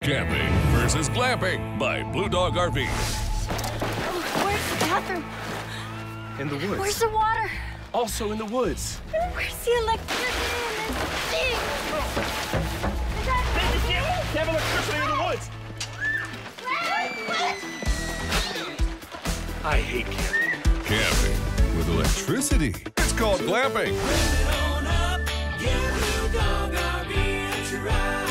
Camping versus glamping by Blue Dog RV. Where's the bathroom? In the woods. Where's the water? Also in the woods. Where's the electricity in this thing? Is that Can't have electricity in the woods. I hate camping. Camping with electricity. It's called glamping. Bring it on up, get Blue Dog RV and try.